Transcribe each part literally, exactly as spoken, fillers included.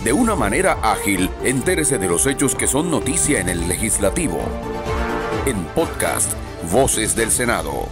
de una manera ágil, entérese de los hechos que son noticia en el legislativo. En podcast, Voces del Senado.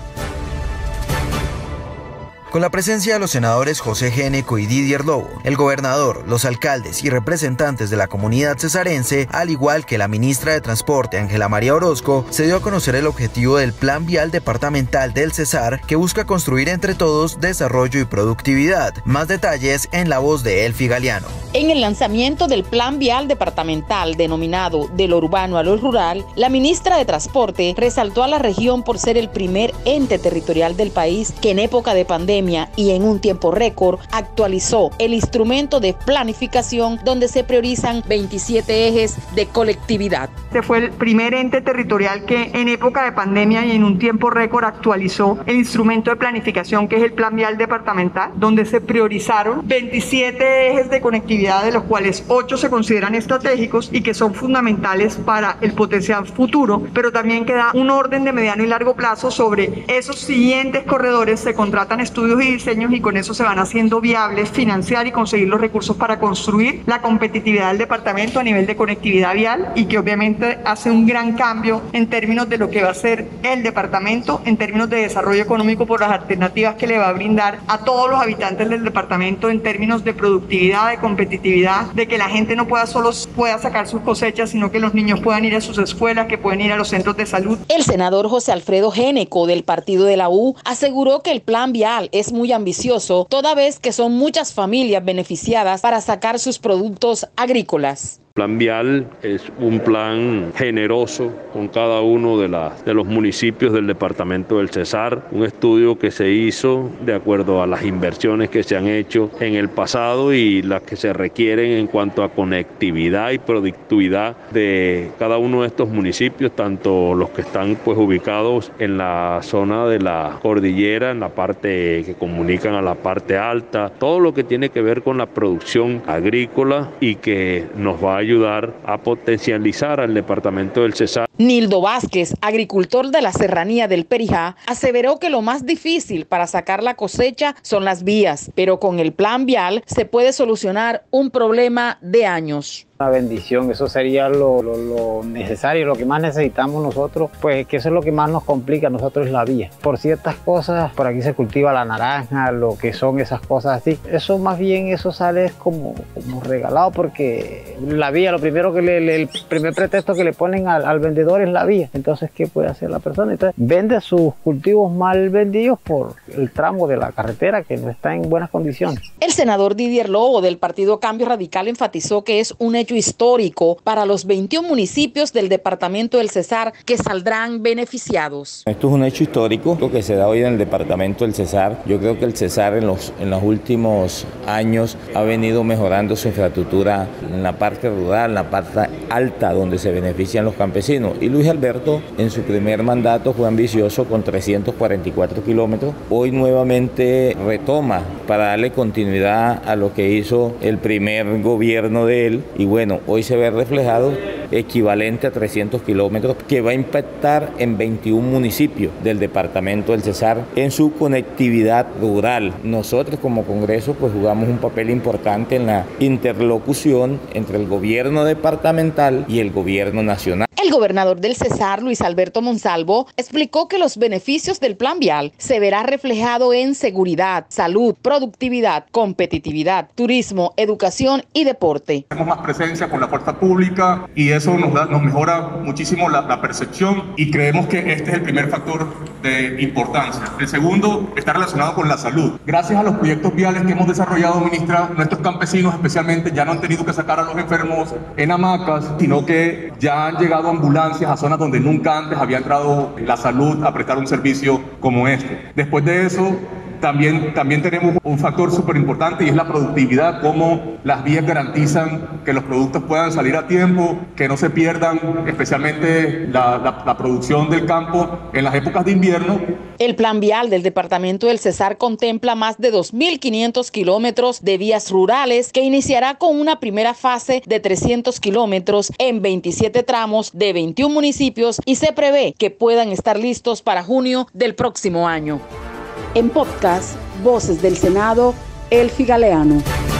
Con la presencia de los senadores José Géneco y Didier Lobo, el gobernador, los alcaldes y representantes de la comunidad cesarense, al igual que la ministra de Transporte, Ángela María Orozco, se dio a conocer el objetivo del Plan Vial Departamental del Cesar, que busca construir entre todos desarrollo y productividad. Más detalles en la voz de Elfi Galeano. En el lanzamiento del Plan Vial Departamental denominado De lo Urbano a lo Rural, la ministra de Transporte resaltó a la región por ser el primer ente territorial del país que en época de pandemia y en un tiempo récord actualizó el instrumento de planificación donde se priorizan veintisiete ejes de colectividad. Este fue el primer ente territorial que en época de pandemia y en un tiempo récord actualizó el instrumento de planificación que es el Plan Vial Departamental, donde se priorizaron veintisiete ejes de conectividad, de los cuales ocho se consideran estratégicos y que son fundamentales para el potencial futuro, pero también queda un orden de mediano y largo plazo sobre esos siguientes corredores. Se contratan estudios y diseños y con eso se van haciendo viables financiar y conseguir los recursos para construir la competitividad del departamento a nivel de conectividad vial, y que obviamente hace un gran cambio en términos de lo que va a ser el departamento en términos de desarrollo económico por las alternativas que le va a brindar a todos los habitantes del departamento en términos de productividad, de competitividad, de que la gente no pueda solo pueda sacar sus cosechas, sino que los niños puedan ir a sus escuelas, que pueden ir a los centros de salud. El senador José Alfredo Géneco del partido de la U aseguró que el plan vial es muy ambicioso, toda vez que son muchas familias beneficiadas para sacar sus productos agrícolas. Plan Vial es un plan generoso con cada uno de, la, de los municipios del departamento del Cesar, un estudio que se hizo de acuerdo a las inversiones que se han hecho en el pasado y las que se requieren en cuanto a conectividad y productividad de cada uno de estos municipios, tanto los que están pues ubicados en la zona de la cordillera, en la parte que comunican a la parte alta, todo lo que tiene que ver con la producción agrícola y que nos va a ayudar a potencializar al departamento del Cesar. Nildo Vázquez, agricultor de la serranía del Perijá, aseveró que lo más difícil para sacar la cosecha son las vías, pero con el plan vial se puede solucionar un problema de años. Una bendición, eso sería lo, lo, lo necesario, lo que más necesitamos nosotros, pues que eso es lo que más nos complica a nosotros, es la vía. Por ciertas cosas, por aquí se cultiva la naranja, lo que son esas cosas así, eso más bien eso sale como, como regalado, porque la vía, lo primero que le, le, el primer pretexto que le ponen al, al vendedor es la vía. Entonces, ¿qué puede hacer la persona? Entonces, vende sus cultivos mal vendidos por el tramo de la carretera que no está en buenas condiciones. El senador Didier Lobo del Partido Cambio Radical enfatizó que es un hecho histórico para los veintiún municipios del departamento del Cesar que saldrán beneficiados. Esto es un hecho histórico lo que se da hoy en el departamento del Cesar. Yo creo que el Cesar en los, en los últimos años ha venido mejorando su infraestructura en la parte rural, en la parte alta donde se benefician los campesinos. Y Luis Alberto en su primer mandato fue ambicioso con trescientos cuarenta y cuatro kilómetros. Hoy nuevamente retoma para darle continuidad a lo que hizo el primer gobierno de él. Y bueno, Bueno, hoy se ve reflejado equivalente a trescientos kilómetros que va a impactar en veintiún municipios del departamento del Cesar en su conectividad rural. Nosotros como Congreso pues jugamos un papel importante en la interlocución entre el gobierno departamental y el gobierno nacional. El gobernador del Cesar, Luis Alberto Monsalvo, explicó que los beneficios del plan vial se verá reflejado en seguridad, salud, productividad, competitividad, turismo, educación y deporte. Tenemos más presencia con la fuerza pública y eso nos, da, nos mejora muchísimo la, la percepción, y creemos que este es el primer factor de importancia. El segundo está relacionado con la salud. Gracias a los proyectos viales que hemos desarrollado, ministra, nuestros campesinos especialmente ya no han tenido que sacar a los enfermos en hamacas, sino que ya han llegado ambulancias a zonas donde nunca antes había entrado la salud a prestar un servicio como este. Después de eso, También, también tenemos un factor súper importante y es la productividad, cómo las vías garantizan que los productos puedan salir a tiempo, que no se pierdan, especialmente la, la, la producción del campo en las épocas de invierno. El plan vial del departamento del Cesar contempla más de dos mil quinientos kilómetros de vías rurales que iniciará con una primera fase de trescientos kilómetros en veintisiete tramos de veintiún municipios y se prevé que puedan estar listos para junio del próximo año. En podcast, Voces del Senado, Elfi Galeano.